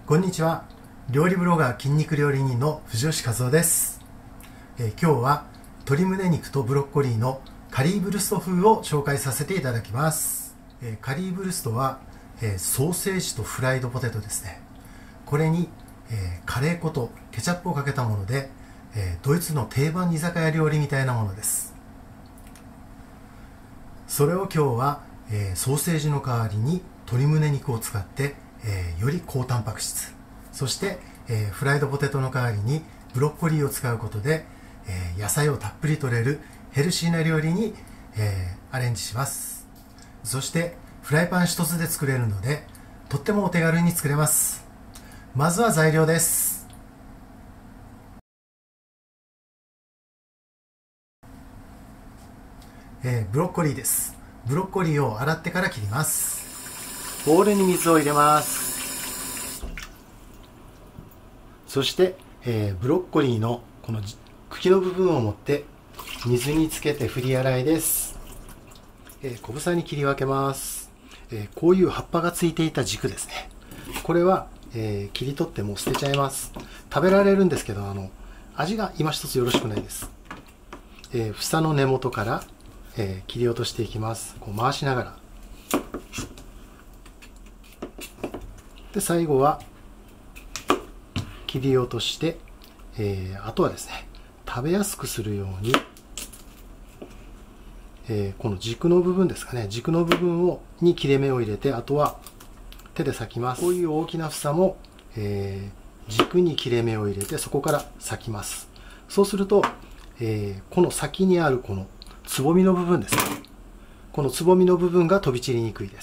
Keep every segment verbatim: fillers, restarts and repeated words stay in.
こんにちは。料理ブロガー筋肉料理人の藤吉和夫です、えー、今日は鶏胸肉とブロッコリーのカリーブルスト風を紹介させていただきます、えー、カリーブルストは、えー、ソーセージとフライドポテトですね。これに、えー、カレー粉とケチャップをかけたもので、えー、ドイツの定番居酒屋料理みたいなものです。それを今日は、えー、ソーセージの代わりに鶏胸肉を使ってえー、より高タンパク質、そして、えー、フライドポテトの代わりにブロッコリーを使うことで、えー、野菜をたっぷり摂れるヘルシーな料理に、えー、アレンジします。そしてフライパン一つで作れるのでとってもお手軽に作れます。まずは材料です。えー、ブロッコリーです。ブロッコリーを洗ってから切ります。ボウルに水を入れます。そして、えー、ブロッコリーのこの茎の部分を持って水につけて振り洗いです。えー、小房に切り分けます。えー、こういう葉っぱがついていた軸ですね。これは、えー、切り取ってもう捨てちゃいます。食べられるんですけど、あの味が今一つよろしくないです。えー、房の根元から、えー、切り落としていきます。こう回しながら。で最後は切り落として、えー、あとはですね、食べやすくするように、えー、この軸の部分ですかね、軸の部分をに切れ目を入れて、あとは手で裂きます。こういう大きな房も、えー、軸に切れ目を入れてそこから裂きます。そうすると、えー、この先にあるこのつぼみの部分ですね、このつぼみの部分が飛び散りにくいです。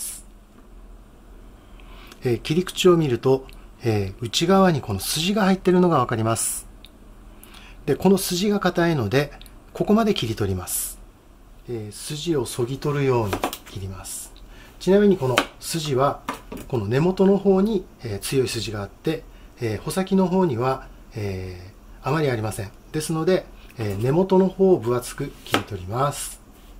えー、切り口を見ると、えー、内側にこの筋が入っているのが分かります。でこの筋が硬いのでここまで切り取ります。えー、筋をそぎ取るように切ります。ちなみにこの筋はこの根元の方に、えー、強い筋があって、えー、穂先の方には、えー、あまりありません。ですので、えー、根元の方を分厚く切り取ります。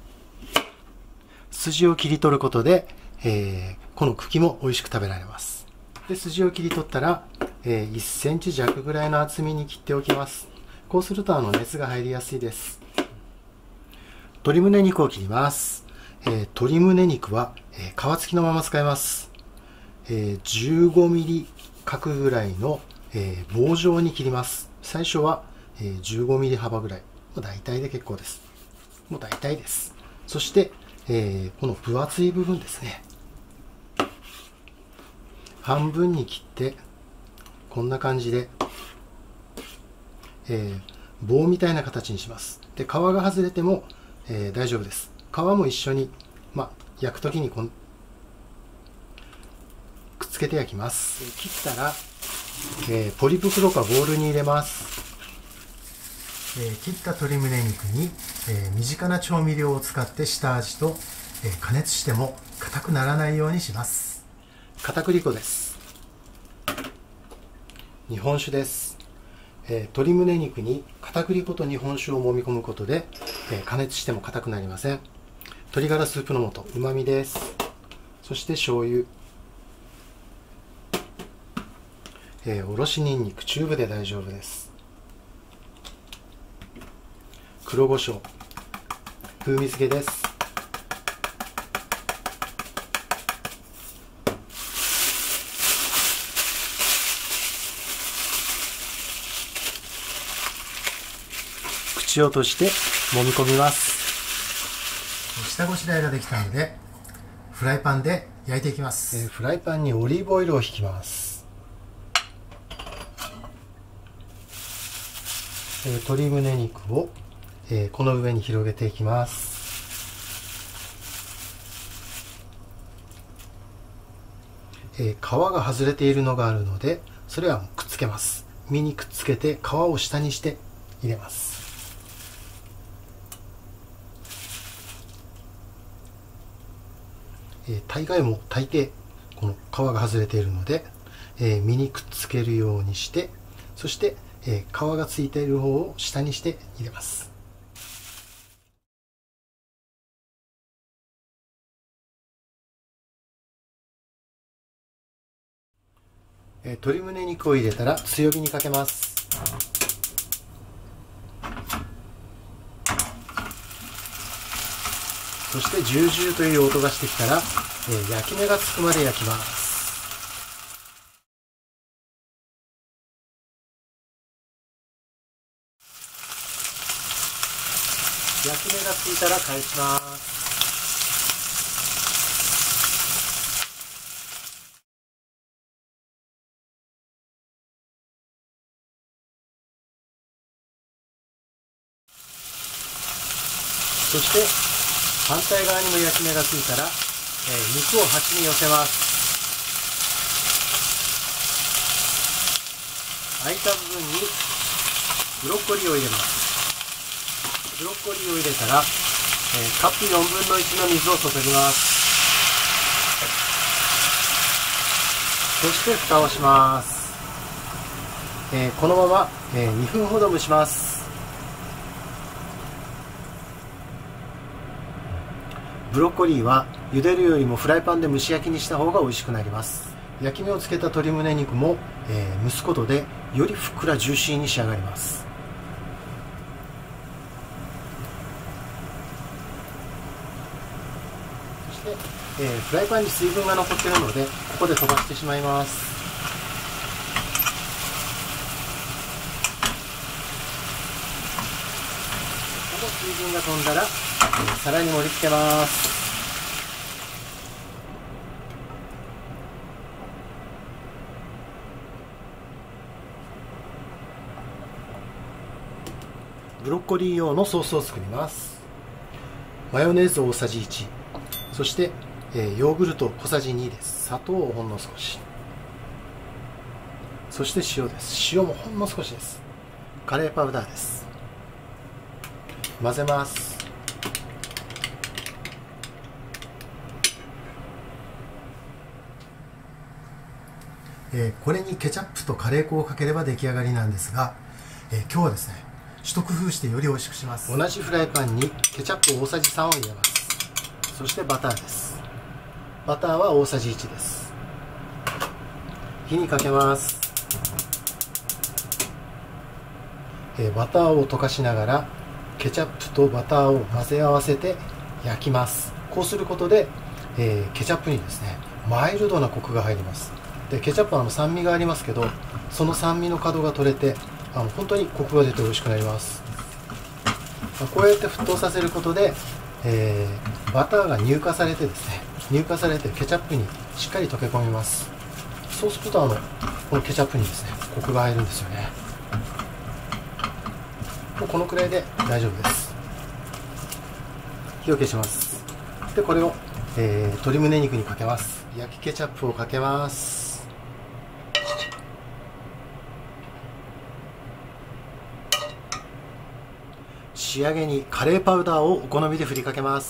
筋を切り取ることで、えー、この茎も美味しく食べられます。で筋を切り取ったら、えー、いっセンチ弱ぐらいの厚みに切っておきます。こうするとあの熱が入りやすいです。鶏胸肉を切ります。えー、鶏胸肉は、えー、皮付きのまま使います。えー、じゅうごミリ角ぐらいの、えー、棒状に切ります。最初は、えー、じゅうごミリ幅ぐらい、もう大体で結構です。もう大体です。そして、えー、この分厚い部分ですね、半分に切ってこんな感じで、えー、棒みたいな形にします。で皮が外れても、えー、大丈夫です。皮も一緒に、まあ、焼くときにこんくっつけて焼きます。えー、切ったら、えー、ポリ袋かボウルに入れます。えー、切った鶏胸肉に、えー、身近な調味料を使って下味と、えー、加熱しても硬くならないようにします。片栗粉です。日本酒です。えー、鶏胸肉に片栗粉と日本酒を揉み込むことで、えー、加熱しても硬くなりません。鶏ガラスープの素、うまみです。そして醤油、えー、おろしにんにくチューブで大丈夫です。黒胡椒、風味付けです。口を閉じて揉み込みます。下ごしらえができたのでフライパンで焼いていきます。えー、フライパンにオリーブオイルを引きます。えー、鶏胸肉を、えー、この上に広げていきます。えー、皮が外れているのがあるのでそれはくっつけます。身にくっつけて皮を下にして入れます。えー、大概も大抵この皮が外れているので、えー、身にくっつけるようにして、そして、えー、皮がついている方を下にして入れます。 えー、鶏胸肉を入れたら強火にかけます。そしてジュージューという音がしてきたら、えー、焼き目がつくまで焼きます。焼き目がついたら返します。そして反対側にも焼き目がついたら、えー、肉を端に寄せます。空いた部分にブロッコリーを入れます。ブロッコリーを入れたら、えー、カップよんぶんのいちの水を注ぎます。そして蓋をします。えー、このまま、えー、にふんほど蒸します。ブロッコリーは茹でるよりもフライパンで蒸し焼きにした方が美味しくなります。焼き目をつけた鶏胸肉も、えー、蒸すことでよりふっくらジューシーに仕上がります。そして、えー、フライパンに水分が残っているのでここで飛ばしてしまいます。この水分が飛んだら、えー、皿に盛り付けます。ブロッコリー用のソースを作ります。マヨネーズ大さじいち、そして、えー、ヨーグルト小さじにです。砂糖をほんの少し、そして塩です。塩もほんの少しです。カレーパウダーです。混ぜます。えー、これにケチャップとカレー粉をかければ出来上がりなんですが、えー、今日はですね一工夫してより美味しくします。同じフライパンにケチャップ大さじさんを入れます。そしてバターです。バターは大さじいちです。火にかけます。えー、バターを溶かしながらケチャップとバターを混ぜ合わせて焼きます。こうすることで、えー、ケチャップにですねマイルドなコクが入ります。でケチャップはあの酸味がありますけど、その酸味の角が取れてあの本当にコクが出て美味しくなります。こうやって沸騰させることで、えー、バターが乳化されてですね乳化されてケチャップにしっかり溶け込みます。そうするとあのこのケチャップにですねコクが入るんですよね。もうこのくらいで大丈夫です。火を消します。でこれを、えー、鶏胸肉にかけます。焼きケチャップをかけます。仕上げにカレーパウダーをお好みで振りかけます。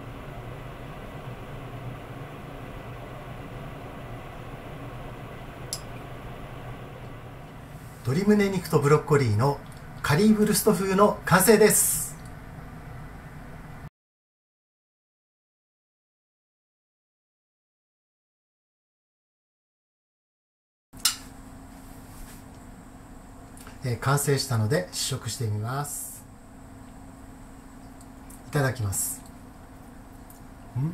鶏胸肉とブロッコリーのカリーブルスト風の完成です。えー、完成したので試食してみます。いただきます。ん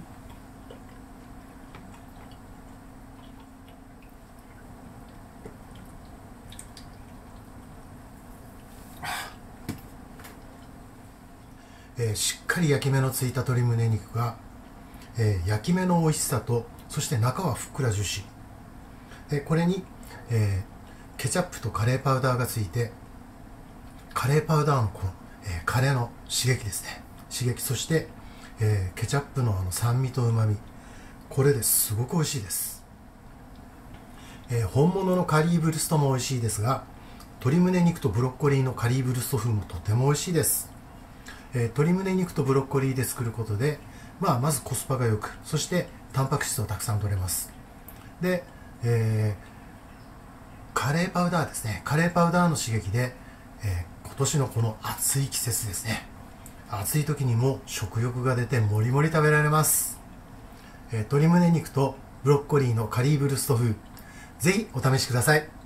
えー、しっかり焼き目のついた鶏胸肉が、えー、焼き目の美味しさと、そして中はふっくらジューシー、えー、これに、えー、ケチャップとカレーパウダーがついて、カレーパウダーのこの、えー、カレーの刺激ですね、刺激、そして、えー、ケチャップのあの酸味とうまみ、これですごく美味しいです。えー、本物のカリーブルストも美味しいですが、鶏胸肉とブロッコリーのカリーブルスト風もとても美味しいです。えー、鶏胸肉とブロッコリーで作ることで、まあ、まずコスパがよく、そしてタンパク質をたくさん取れます。で、えー、カレーパウダーですね、カレーパウダーの刺激で、えー、今年のこの暑い季節ですね、暑い時にも食欲が出てもりもり食べられます。えー、鶏胸肉とブロッコリーのカリーブルスト風、 ぜひお試しください。